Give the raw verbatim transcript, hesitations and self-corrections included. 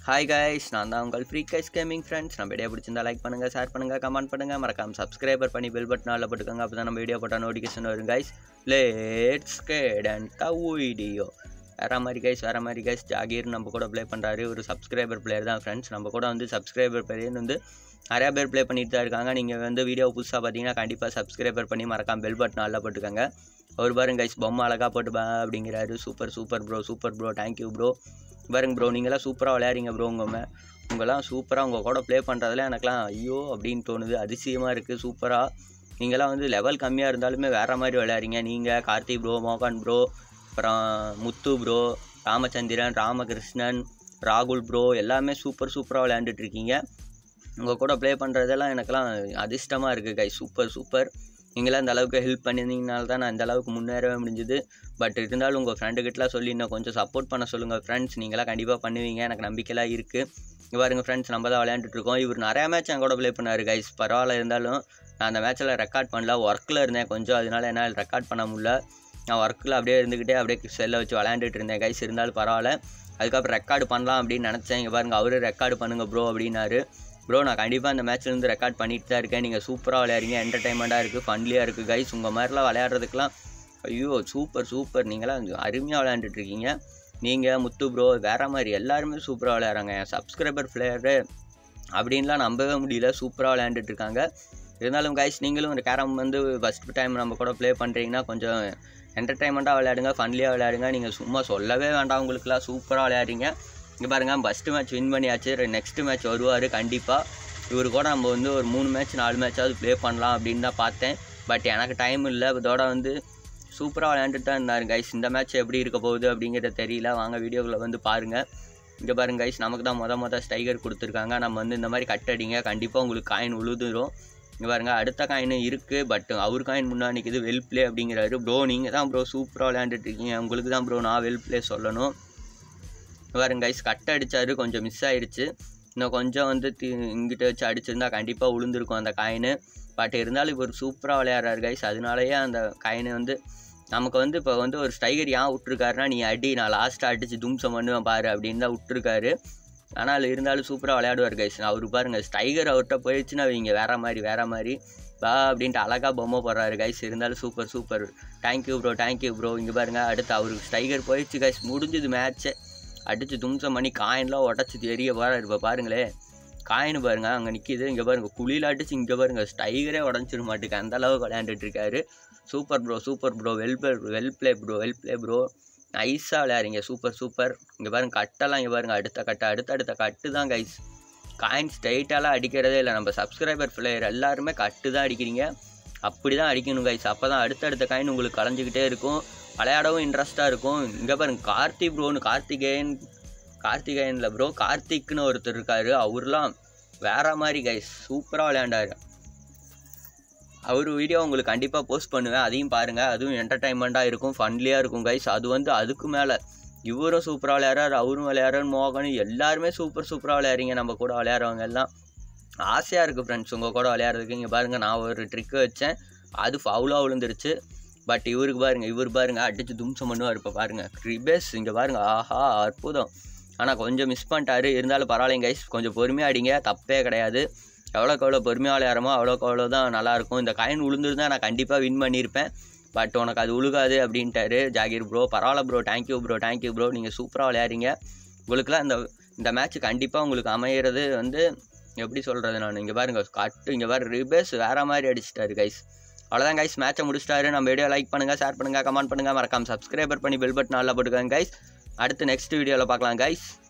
Hi guys, நான் தான் உங்கள் ஃப்ரீ கைஸ் கேமிங் ஃப்ரெண்ட்ஸ். நம்ம வீடியோ பிடிச்சிருந்தா லைக் பண்ணுங்கள், ஷேர் பண்ணுங்கள், கமெண்ட் பண்ணுங்கள், மறக்காம சப்ஸ்கிரைபர் பண்ணி பெல் பட்டன் ஆல்ல போட்டுக்கோங்க. அப்போ தான் நம்ம வீடியோ போட்டால் நோட்டிஃபிகேஷன் வரும் guys. Let's get and video. வேறு மாதிரி கைஸ் வேறு மாதிரி கைஸ் ஜாகீர் நம்ம கூட ப்ளே பண்ணுறாரு. ஒரு சப்ஸ்கிரைபர் பிளேயர் தான் ஃப்ரெண்ட்ஸ். நம்ம கூட வந்து சப்ஸ்கிரைபர் பிளேயர் வந்து நிறையா பேர் ப்ளே பண்ணிட்டு தான் இருக்காங்க. நீங்கள் வந்து வீடியோ புதுசாக பார்த்தீங்கன்னா கண்டிப்பாக சப்ஸ்கிரைபர் பண்ணி மறக்காம பெல் பட்டன் ஆல்ல போட்டுக்கோங்க. ஒரு பாருங்க கைஸ் பொம்மை அழகாக போட்டு பா அப்படிங்கிறாரு. Super super bro super bro thank you bro. பாருங்க ப்ரோ, நீங்களாம் சூப்பராக விளையாடுறீங்க ப்ரோ. உங்கள் உங்களாம் சூப்பராக உங்கள் கூட ப்ளே பண்ணுறதுல எனக்குலாம் ஐயோ அப்படின்னு தோணுது. அதிசயமாக இருக்குது. சூப்பராக நீங்களாம் வந்து லெவல் கம்மியாக இருந்தாலுமே வேறு மாதிரி விளையாடுறீங்க. நீங்கள் கார்த்திக் ப்ரோ, மோகன் ப்ரோ, அப்புறம் முத்து ப்ரோ, ராமச்சந்திரன், ராமகிருஷ்ணன், ராகுல் ப்ரோ எல்லாமே சூப்பர் சூப்பராக விளையாண்டுட்ருக்கீங்க. உங்கள் கூட ப்ளே பண்ணுறதெல்லாம் எனக்குலாம் அதிர்ஷ்டமாக இருக்குது கை. Super super. நீங்களாம் இந்த அளவுக்கு ஹெல்ப் பண்ணியிருந்தீங்கனால தான் நான் இந்த அளவுக்கு முன்னேறவே முடிஞ்சுது. பட் இருந்தாலும் உங்கள் ஃப்ரெண்டுக்கிட்டலாம் சொல்லி இன்னும் கொஞ்சம் சப்போர்ட் பண்ண சொல்லுங்கள் ஃப்ரெண்ட்ஸ். நீங்களாம் கண்டிப்பாக பண்ணுவீங்க, எனக்கு நம்பிக்கைலாம் இருக்குது. இங்கே பாருங்கள் ஃப்ரெண்ட்ஸ், நம்ம தான் விளையாண்டுட்ருக்கோம். இவர் நிறையா மேட்ச் என் கூட ப்ளே பண்ணார் கைஸ். பரவாயில்ல, இருந்தாலும் நான் அந்த மேட்ச்சில் ரெக்கார்ட் பண்ணல. ஒர்க்கில் இருந்தேன் கொஞ்சம், அதனால என்னால் ரெக்கார்ட் பண்ண முடியல. நான் ஒர்க்கில் அப்படியே இருந்துக்கிட்டே அப்படியே செல்லை வச்சு விளையாண்டுட்டு இருந்தேன் கைஸ். இருந்தாலும் பரவாயில்ல. அதுக்கப்புறம் ரெக்கார்டு பண்ணலாம் அப்படின்னு நினச்சேன். இங்கே பாருங்கள், அவரு ரெக்கார்டு பண்ணுங்கள் ப்ரோ அப்படின்னாரு. ப்ரோ நான் கண்டிப்பாக அந்த மேட்ச்லேருந்து ரெக்கார்ட் பண்ணிட்டு தான் இருக்கேன். நீங்கள் சூப்பராக விளையாடுறீங்க, என்டர்டைன்மெண்ட்டாக இருக்குது, ஃபன்லியாக இருக்குது கைஸ். உங்கள் மாதிரிலாம் விளையாடுறதுக்கெலாம் ஐயோ சூப்பர் சூப்பர். நீங்களாம் அருமையாக விளையாண்டுட்ருக்கீங்க. நீங்கள் முத்து ப்ரோ வேறு மாதிரி எல்லாருமே சூப்பராக விளையாடுறாங்க. என் சப்ஸ்கிரைபர் பிளேயரு அப்படின்லாம் நம்பவே முடியல, சூப்பராக விளையாண்டுட்ருக்காங்க. இருந்தாலும் கைஸ் நீங்களும் இந்த கேரம் வந்து ஃபஸ்ட் டைம் நம்ம கூட ப்ளே பண்ணுறீங்கன்னா கொஞ்சம் என்டர்டைன்மெண்ட்டாக விளையாடுங்க, ஃபன்லியாக விளையாடுங்க. நீங்கள் சும்மா சொல்லவே வேண்டாம், உங்களுக்குலாம் சூப்பராக விளையாடுறீங்க. இங்கே பாருங்கள், ஃபஸ்ட்டு மேட்ச் வின் பண்ணியாச்சு. நெக்ஸ்ட்டு மேட்ச் வருவார் கண்டிப்பாக. இவர் கூட நம்ம வந்து ஒரு மூணு மேட்ச் நாலு மேட்சாவது ப்ளே பண்ணலாம் அப்படின்னு தான் பார்த்தேன். பட் எனக்கு டைம் இல்லை. இதோட வந்து சூப்பராக விளையாண்டுட்டு தான் இருந்தார் கைஸ். இந்த மேட்ச் எப்படி இருக்க போகுது அப்படிங்கிறது தெரியல. வாங்க வீடியோவில் வந்து பாருங்கள். இங்கே பாருங்கள் கைஸ், நமக்கு தான் மொதல் மொதல் ஸ்டைகர் கொடுத்துருக்காங்க. நம்ம வந்து இந்த மாதிரி கட் அடிங்க, கண்டிப்பாக உங்களுக்கு காயின் உழுதுரும். இங்கே பாருங்கள், அடுத்த காயின் இருக்குது. பட் அவர் காயின் முன்னாடி நிற்கிது. வெல் ப்ளே அப்படிங்கிறாரு. ப்ரோ நீங்கள் தான் ப்ரோ சூப்பராக விளையாண்டுட்ருக்கீங்க, உங்களுக்கு தான் ப்ரோ நான் வெல் ப்ளே சொல்லணும். பாருங்க கைஸ், கட் அடித்தார், கொஞ்சம் மிஸ் ஆயிடுச்சு. இன்னும் கொஞ்சம் வந்து இங்கிட்ட வச்சு அடிச்சிருந்தா கண்டிப்பாக உளுந்துருக்கும் அந்த காயின். பட் இருந்தாலும் இப்போ ஒரு சூப்பராக விளையாடுறாரு கைஸ். அதனாலேயே அந்த காயினை வந்து நமக்கு வந்து இப்போ வந்து ஒரு ஸ்டைகர் ஏன் விட்ருக்காருனா, நீ அடி நான் லாஸ்ட்டாக அடித்து தும்சம் பண்ணுவேன் பாரு அப்படின்னு தான் விட்ருக்காரு. ஆனால் இருந்தாலும் சூப்பராக விளையாடுவார் கைஸ். அவர் பாருங்கள், ஸ்டைகர் அவர்கிட்ட போயிடுச்சுன்னா அவங்க வேறு மாதிரி வேறு மாதிரி பா அப்படின்ட்டு அழகாக பொம்மை போடுறாரு கைஸ். இருந்தாலும் super super. Thank you bro thank you bro. இங்கே பாருங்கள், அடுத்து அவருக்கு ஸ்டைகர் போயிடுச்சு கைஸ். முடிஞ்சுது மேட்ச்சே. அடித்து தும்சம் பண்ணி காயின்லாம் உடச்சி தெரிய பாரு. இப்போ பாருங்களேன், காயின் பாருங்கள் அங்கே நிற்கிது. இங்கே பாருங்கள், குழியில் அடிச்சு இங்கே பாருங்கள் ஸ்டைகரே உடஞ்சிட மாட்டுக்கு அந்த அளவுக்கு விளையாண்டுட்ருக்காரு. Super bro super bro. Well play well play bro well play bro. நைஸாக விளையாடுறீங்க, சூப்பர் சூப்பர். இங்கே பாருங்கள், கட்டெல்லாம் இங்கே பாருங்கள், அடுத்த கட்டு அடுத்த அடுத்த கட்டு தான் கைஸ். காயின் ஸ்ட்ரைட்டாலாம் அடிக்கிறதே இல்லை. நம்ம சப்ஸ்கிரைபர் பிளேயர் எல்லாருமே கட்டு தான் அடிக்கிறீங்க. அப்படி தான் அடிக்கணும் கைஸ். அப்போ தான் அடுத்தடுத்த காயின் உங்களுக்கு கலைஞ்சிக்கிட்டே இருக்கும், விளையாடவும் இன்ட்ரெஸ்ட்டாக இருக்கும். இங்கே பாருங்க, கார்த்திக் ப்ரோன்னு கார்த்திகேயன் கார்த்திகேயனில் ப்ரோ கார்த்திக்னு ஒருத்தர் இருக்கார். அவர்லாம் வேறு மாதிரி கைஸ், சூப்பராக விளையாண்டார். அவர் வீடியோ உங்களுக்கு கண்டிப்பாக போஸ்ட் பண்ணுவேன், அதையும் பாருங்கள். அதுவும் என்டர்டைன்மெண்ட்டாக இருக்கும், ஃபன்லியாக இருக்கும் கைஸ். அது வந்து அதுக்கு மேலே இவரும் சூப்பராக விளையாடுறாரு, அவரும் விளையாடுறாரு, மோகனும் எல்லாருமே சூப்பர் சூப்பராக விளையாடுறீங்க. நம்ம கூட விளையாடுறவங்க எல்லாம் ஆசையாக இருக்குது ஃப்ரெண்ட்ஸ் உங்கள் கூட விளையாடுறதுக்கு. இங்கே பாருங்கள், நான் ஒரு ட்ரிக்கு வச்சேன், அது ஃபவுலாக விழுந்துருச்சு. பட் இவருக்கு பாருங்கள், இவர் பாருங்கள் அடித்து தும்சம் பண்ணுவார். இப்போ பாருங்கள் கிரிபேஸ், இங்கே பாருங்கள், ஆஹா அற்புதம். ஆனால் கொஞ்சம் மிஸ் பண்ணிட்டாரு. இருந்தாலும் பரவாயில்லைங்க கைஸ், கொஞ்சம் பொறுமையாக அடிங்க, தப்பே கிடையாது. எவ்வளோக்கு எவ்வளோ பொறுமையாக விளையாடுறமோ அவ்வளோக்கு அவ்வளோ தான் நல்லாயிருக்கும். இந்த காயின் உளுந்துருந்தால் நான் கண்டிப்பாக வின் பண்ணியிருப்பேன். பட் உனக்கு அது உழுகாது அப்படின்ட்டாரு ஜாகீர் ப்ரோ. பரவாயில்ல bro, thank you bro thank you bro. நீங்கள் சூப்பராக விளையாடுறீங்க. உங்களுக்குலாம் இந்த இந்த மேட்ச் கண்டிப்பாக உங்களுக்கு அமையிறது வந்து எப்படி சொல்கிறது நான். இங்கே பாருங்கள் கட்டு, இங்கே பாரு ரிபேஸ் வேறு மாதிரி அடிச்சிட்டாரு கைஸ். அவ்வளோதான் கைஸ், மேட்சை முடிச்சிட்டாரு. நம்ம வீடியோ லைக் பண்ணுங்கள், ஷேர் பண்ணுங்கள், கமெண்ட் பண்ணுங்கள், மறக்காம சப்ஸ்கிரைபர் பண்ணி பெல் பட்டன் ஆல்ல போட்டுக்கோங்க கைஸ். அடுத்து நெக்ஸ்ட் வீடியோவில் பார்க்கலாம் கைஸ்.